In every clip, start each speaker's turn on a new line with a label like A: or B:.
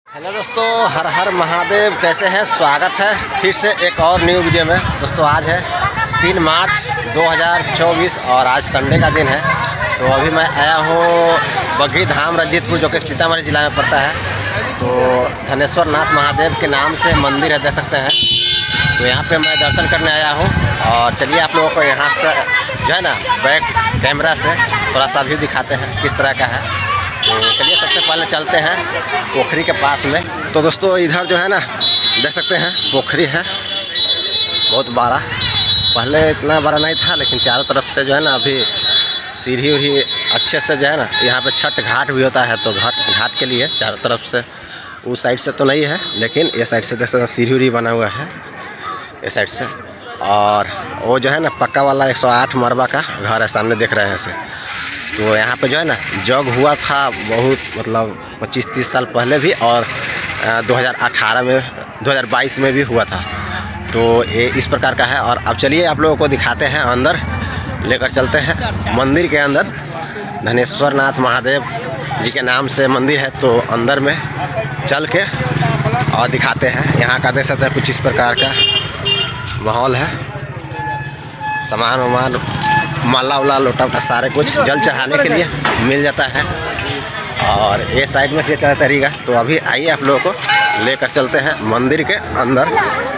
A: Hello दोस्तों, हर हर महादेव। कैसे हैं? स्वागत है फिर से एक और न्यू वीडियो में। दोस्तों आज है 3 मार्च 2024 और आज संडे का दिन है। तो अभी मैं आया हूँ बग्घी धाम रंजीतपुर, जो कि सीतामढ़ी जिला में पड़ता है। तो धनेश्वर नाथ महादेव के नाम से मंदिर है, देख सकते हैं। तो यहाँ पे मैं दर्शन करने आया हूँ और चलिए आप लोगों को यहाँ से जो है ना बैक कैमरा से थोड़ा सा व्यू दिखाते हैं किस तरह का है। तो चलिए सबसे पहले चलते हैं पोखरी के पास में। तो दोस्तों इधर जो है ना देख सकते हैं पोखरी है, बहुत बड़ा। पहले इतना बड़ा नहीं था, लेकिन चारों तरफ से जो है ना अभी सीढ़ी उढ़ी अच्छे से जो है ना, यहाँ पे छठ घाट भी होता है। तो घाट के लिए चारों तरफ से, उस साइड से तो नहीं है, लेकिन ये साइड से देख सकते हैं सीढ़ी उढ़ी बना हुआ है ये साइड से। और वो जो है ना पक्का वाला 108 मरबा का घर है, सामने देख रहे हैं इसे। तो यहाँ पे जो है ना जग हुआ था बहुत, मतलब 25-30 साल पहले भी, और 2018 में 2022 में भी हुआ था। तो ये इस प्रकार का है। और अब चलिए आप लोगों को दिखाते हैं, अंदर लेकर चलते हैं मंदिर के अंदर। धनेश्वर नाथ महादेव जी के नाम से मंदिर है, तो अंदर में चल के और दिखाते हैं। यहाँ का देख सकते हैं कुछ इस प्रकार का माहौल है। सामान वामान, माला वाला लोटा का सारे कुछ जल चढ़ाने के लिए मिल जाता है। और ये साइड में से चला तरीका। तो अभी आइए आप लोगों को लेकर चलते हैं मंदिर के अंदर।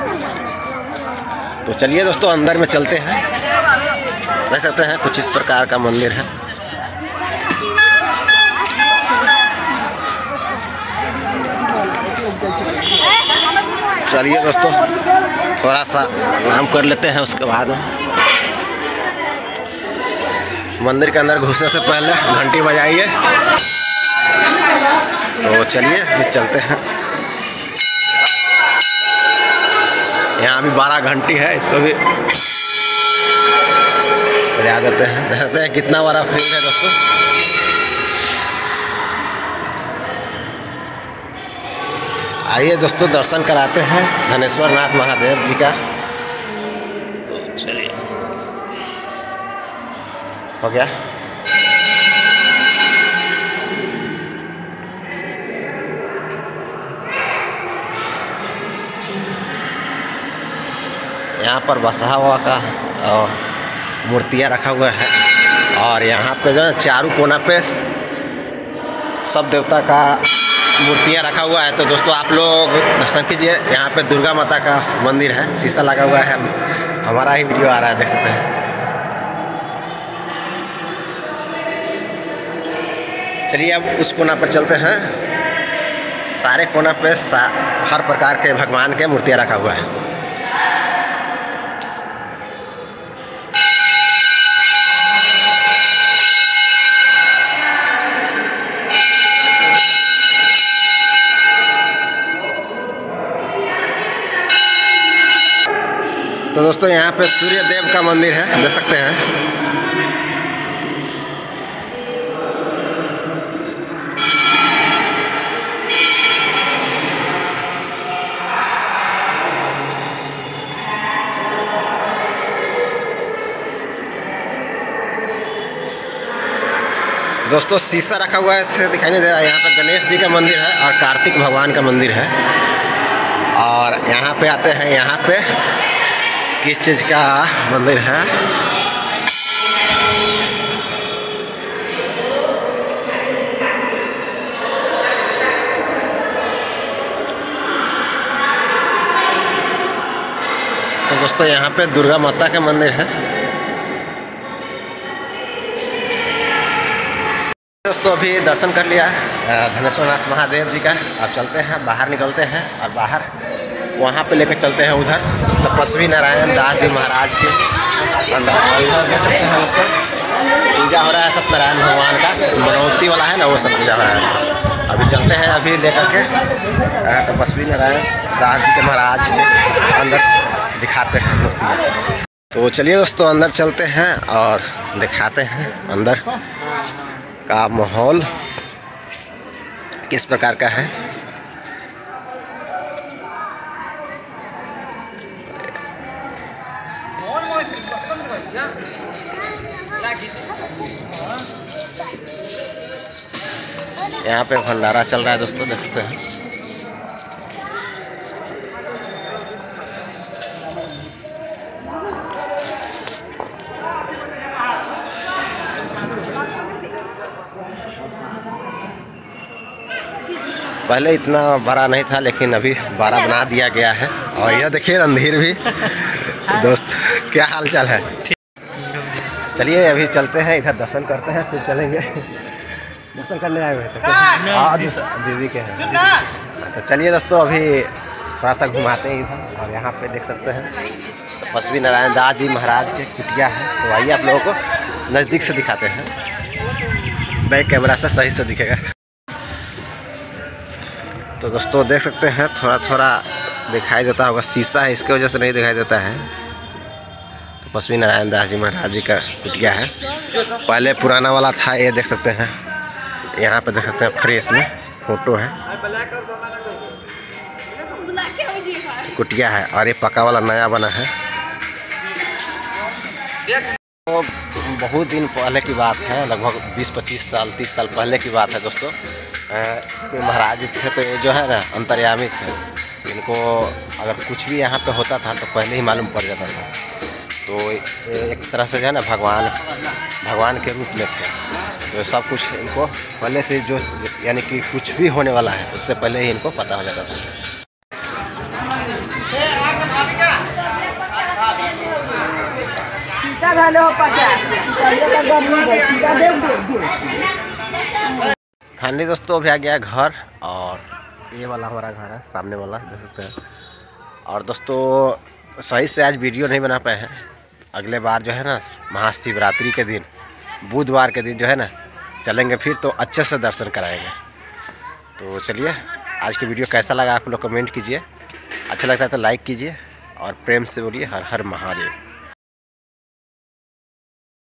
A: तो चलिए दोस्तों अंदर में चलते हैं। देख सकते हैं कुछ इस प्रकार का मंदिर है। चलिए दोस्तों थोड़ा सा आराम कर लेते हैं, उसके बाद मंदिर के अंदर घुसने से पहले घंटी बजाइए। तो चलिए चलते हैं। यहाँ भी 12 घंटी है, इसको भी बजा देते हैं। देखते हैं कितना बड़ा फील्ड है दोस्तों। आइए दोस्तों दर्शन कराते हैं धनेश्वर नाथ महादेव जी का। तो चलिए हो गया। यहाँ पर बसहा हुआ का मूर्तियाँ रखा हुआ है। और यहाँ पे जो है चारों कोना पे सब देवता का मूर्तियाँ रखा हुआ है। तो दोस्तों आप लोग दर्शन कीजिए। यहाँ पे दुर्गा माता का मंदिर है, शीशा लगा हुआ है। हमारा ही वीडियो आ रहा है, देख सकते हैं। चलिए अब उस कोना पर चलते हैं। सारे कोना पे हर प्रकार के भगवान के मूर्तियाँ रखा हुआ है। तो दोस्तों यहाँ पे सूर्य देव का मंदिर है, देख सकते हैं। दोस्तों शीशा रखा हुआ है, इससे दिखाई नहीं दे रहा है। यहाँ पे गणेश जी का मंदिर है और कार्तिक भगवान का मंदिर है। और यहाँ पे आते हैं, यहाँ पे किस चीज़ का मंदिर है। तो दोस्तों यहाँ पे दुर्गा माता का मंदिर है। दोस्तों अभी दर्शन कर लिया धनेश्वर नाथ महादेव जी का। अब चलते हैं, बाहर निकलते हैं और बाहर वहाँ पे लेकर चलते हैं उधर तपस्वी नारायण दास जी महाराज के अंदर। पूजा हो रहा है सत्यनारायण भगवान का, मनौती वाला है ना, वो सब पूजा हो रहा है। अभी चलते हैं, अभी लेकर के तपस्वी नारायण दास जी के महाराज के अंदर दिखाते हैं मूर्तियाँ। तो चलिए दोस्तों अंदर चलते हैं और दिखाते हैं अंदर का माहौल किस प्रकार का है। यहाँ पे भंडारा चल रहा है दोस्तों, देख सकते हैं। पहले इतना बड़ा नहीं था लेकिन अभी बड़ा बना दिया गया है। और यह देखिए रणधीर भी दोस्त, क्या हाल चाल है? चलिए अभी चलते हैं, इधर दर्शन करते हैं फिर चलेंगे। दर्शन करने आए हुए थे दीदी के हैं। तो चलिए दोस्तों अभी थोड़ा सा घुमाते हैं इधर। और यहाँ पे देख सकते हैं तपस्वी नारायण दास जी महाराज के कुटिया है। तो आइए आप लोगों को नज़दीक से दिखाते हैं, बैक कैमरा से सही से दिखेगा। तो दोस्तों देख सकते हैं थोड़ा थोड़ा दिखाई देता होगा, शीशा है इसके वजह से नहीं दिखाई देता है। तपस्वी नारायण दास जी महाराज जी का कुटिया है, पहले पुराना वाला था। ये देख सकते हैं, यहाँ पे देख सकते हैं फ्रेश में फोटो है, कुटिया है। और ये पक्का वाला नया बना है। तो बहुत दिन पहले की बात है, लगभग 20-25 साल 30 साल पहले की बात है दोस्तों। महाराज जी थे तो ये जो है ना अंतर्यामी थे, इनको अगर कुछ भी यहाँ पे होता था तो पहले ही मालूम पड़ जाता था। तो एक तरह से जो है ना भगवान के रूप में थे। तो सब कुछ इनको पहले से जो यानी कि कुछ भी होने वाला है उससे पहले ही इनको पता हो जाता था। फाइनली दोस्तों अभी आ गया घर, और ये वाला हमारा घर है, सामने वाला देख सकते हैं। और दोस्तों सही से आज वीडियो नहीं बना पाए हैं। अगले बार जो है ना महाशिवरात्रि के दिन, बुधवार के दिन जो है ना चलेंगे फिर, तो अच्छे से दर्शन कराएंगे। तो चलिए आज की वीडियो कैसा लगा आप लोग कमेंट कीजिए, अच्छा लगता है तो लाइक कीजिए और प्रेम से बोलिए हर हर महादेव।